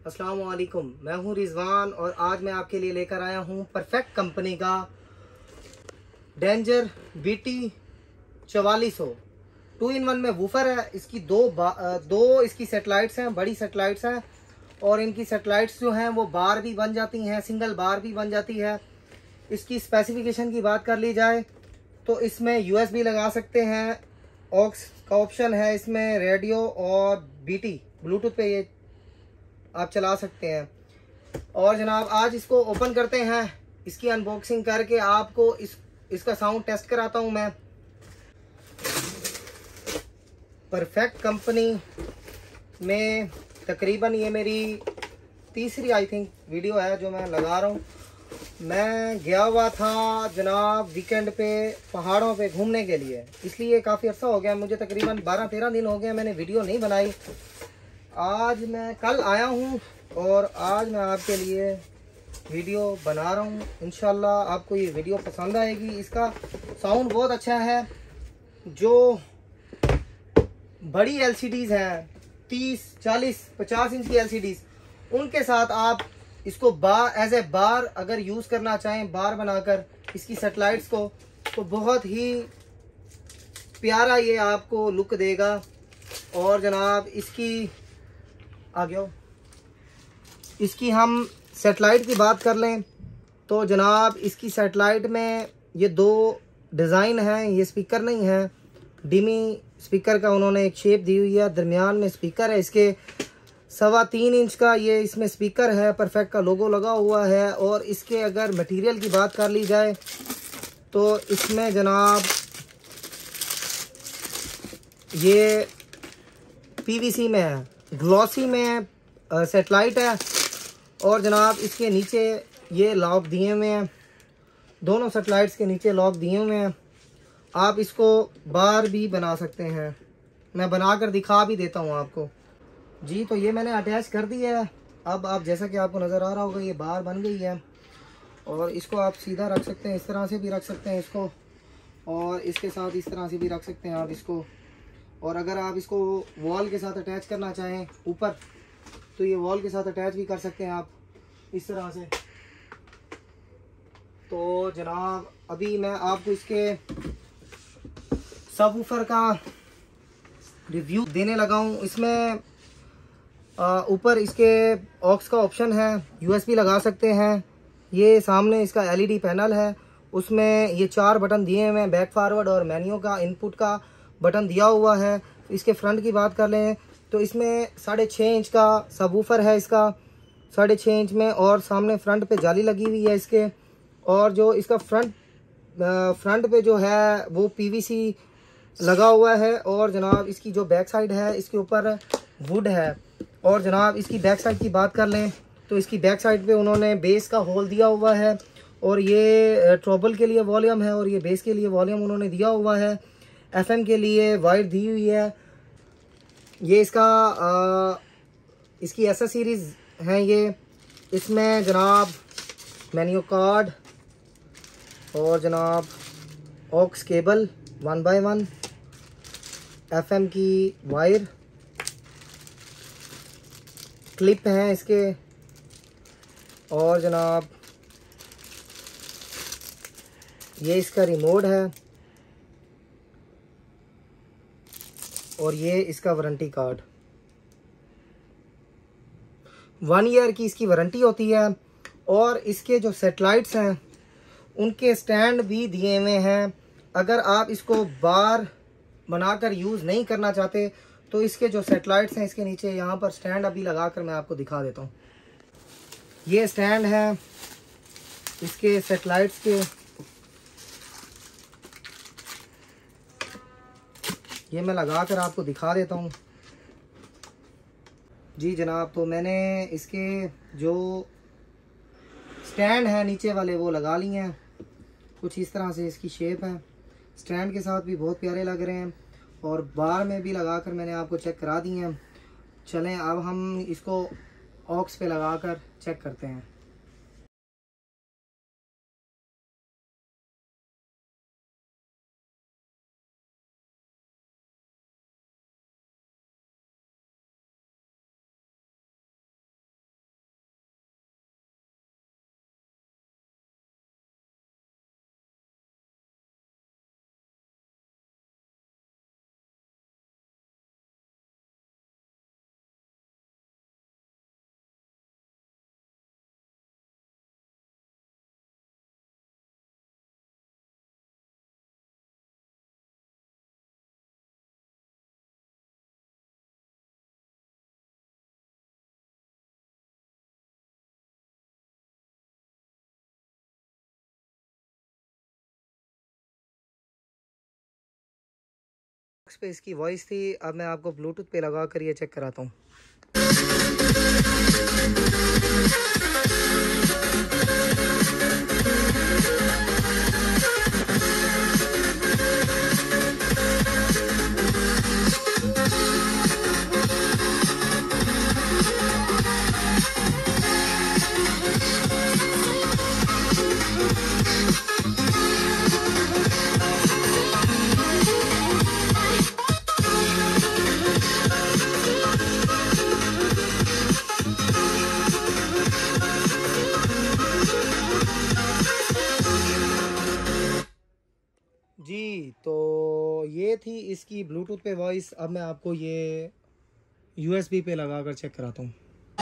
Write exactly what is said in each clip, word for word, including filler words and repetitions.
अस्सलाम वालेकुम, मैं हूं रिजवान और आज मैं आपके लिए लेकर आया हूं परफेक्ट कंपनी का डेंजर बी टी चवालीस सौ टू इन वन में वूफर है। इसकी दो दो इसकी सेटेलाइट्स हैं, बड़ी सेटेलाइट्स हैं और इनकी सेटेलाइट्स जो हैं वो बार भी बन जाती हैं, सिंगल बार भी बन जाती है। इसकी स्पेसिफिकेशन की बात कर ली जाए तो इसमें यू एस बी लगा सकते हैं, ऑक्स का ऑप्शन है इसमें, रेडियो और बी टी ब्लूटूथ पे ये आप चला सकते हैं। और जनाब आज इसको ओपन करते हैं, इसकी अनबॉक्सिंग करके आपको इस इसका साउंड टेस्ट कराता हूं मैं। परफेक्ट कंपनी में तकरीबन ये मेरी तीसरी आई थिंक वीडियो है जो मैं लगा रहा हूँ। मैं गया हुआ था जनाब वीकेंड पे पहाड़ों पे घूमने के लिए, इसलिए काफ़ी अर्सा हो गया मुझे, तकरीबन बारह तेरह दिन हो गए मैंने वीडियो नहीं बनाई। आज मैं कल आया हूँ और आज मैं आपके लिए वीडियो बना रहा हूँ। इंशाल्लाह आपको ये वीडियो पसंद आएगी। इसका साउंड बहुत अच्छा है। जो बड़ी एल सी डीज़ हैं, तीस चालीस पचास इंच की एल सी डीज़, उनके साथ आप इसको बार एज ए बार अगर यूज़ करना चाहें, बार बनाकर इसकी सेटेलाइट्स को, तो बहुत ही प्यारा ये आपको लुक देगा। और जनाब इसकी आगे हो इसकी हम सेटेलाइट की बात कर लें तो जनाब इसकी सेटेलाइट में ये दो डिज़ाइन हैं, ये स्पीकर नहीं है, डिमी स्पीकर का उन्होंने एक शेप दी हुई है, दरमियान में स्पीकर है इसके, सवा तीन इंच का ये इसमें स्पीकर है, परफेक्ट का लोगो लगा हुआ है। और इसके अगर मटेरियल की बात कर ली जाए तो इसमें जनाब ये पी वी सी में है, ग्लॉसी में सेटेलाइट है। और जनाब इसके नीचे ये लॉक दिए हुए हैं, दोनों सेटेलाइट्स के नीचे लॉक दिए हुए हैं। आप इसको बार भी बना सकते हैं, मैं बनाकर दिखा भी देता हूँ आपको। जी तो ये मैंने अटैच कर दिया है। अब आप जैसा कि आपको नज़र आ रहा होगा ये बार बन गई है और इसको आप सीधा रख सकते हैं, इस तरह से भी रख सकते हैं इसको, और इसके साथ इस तरह से भी रख सकते हैं आप इसको। और अगर आप इसको वॉल के साथ अटैच करना चाहें ऊपर, तो ये वॉल के साथ अटैच भी कर सकते हैं आप इस तरह से। तो जनाब अभी मैं आपको इसके सबवूफर का रिव्यू देने लगा हूँ। इसमें ऊपर इसके ऑक्स का ऑप्शन है, यू एस बी लगा सकते हैं। ये सामने इसका एल ई डी पैनल है, उसमें ये चार बटन दिए हुए हैं, बैक फॉरवर्ड और मेन्यू का इनपुट का बटन दिया हुआ है। इसके फ्रंट की बात कर लें तो इसमें साढ़े छः इंच का सबवूफर है इसका, साढ़े छः इंच में, और सामने फ्रंट पे जाली लगी हुई है इसके। और जो इसका फ्रंट फ्रंट पे जो है वो पी वी सी लगा हुआ है। और जनाब इसकी जो बैक साइड है इसके ऊपर वुड है। और जनाब इसकी बैक साइड की बात कर लें तो इसकी बैक साइड पे उन्होंने बेस का होल दिया हुआ है, और ये ट्रबल के लिए वॉल्यूम है और ये बेस के लिए वॉल्यूम उन्होंने दिया हुआ है। एफ एम के लिए वाइड दी हुई है। ये इसका आ, इसकी एस एस सीरीज़ हैं ये। इसमें जनाब मेन्यू कार्ड और जनाब aux cable one by one, F M की वायर, क्लिप हैं इसके, और जनाब ये इसका रिमोट है, और ये इसका वारंटी कार्ड। वन ईयर की इसकी वारंटी होती है। और इसके जो सेटेलाइट्स हैं उनके स्टैंड भी दिए हुए हैं। अगर आप इसको बार बनाकर यूज़ नहीं करना चाहते तो इसके जो सेटेलाइट्स हैं इसके नीचे यहाँ पर स्टैंड अभी लगाकर मैं आपको दिखा देता हूँ। ये स्टैंड है इसके सेटेलाइट्स के, ये मैं लगाकर आपको दिखा देता हूँ। जी जनाब तो मैंने इसके जो स्टैंड है नीचे वाले वो लगा लिए हैं, कुछ इस तरह से इसकी शेप है। स्टैंड के साथ भी बहुत प्यारे लग रहे हैं और बार में भी लगाकर मैंने आपको चेक करा दिए हैं। चलें अब हम इसको ऑक्स पे लगाकर चेक करते हैं। ऑक्स पे इसकी वॉइस थी। अब मैं आपको ब्लूटूथ पे लगा कर ये चेक कराता हूँ। जी, तो ये थी इसकी ब्लूटूथ पे वॉइस। अब मैं आपको ये यूएसबी पे लगा कर चेक कराता हूँ।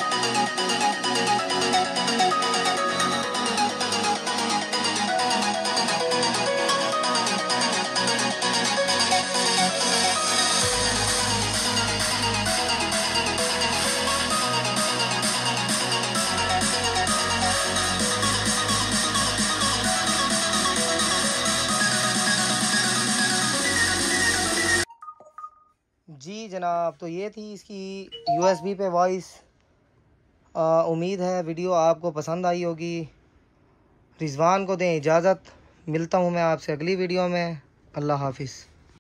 जी जनाब, तो ये थी इसकी यूएसबी पे वॉइस। उम्मीद है वीडियो आपको पसंद आई होगी। रिजवान को दें इजाज़त। मिलता हूँ मैं आपसे अगली वीडियो में। अल्लाह हाफिज़।